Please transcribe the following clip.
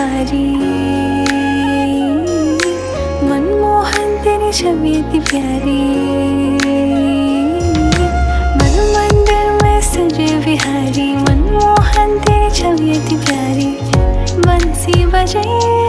बिहारी। मनमोहन तेरी छवि इतनी प्यारी, मन मंदिर में सजे बिहारी। मनमोहन तेरी छवि इतनी प्यारी, बंसी बजे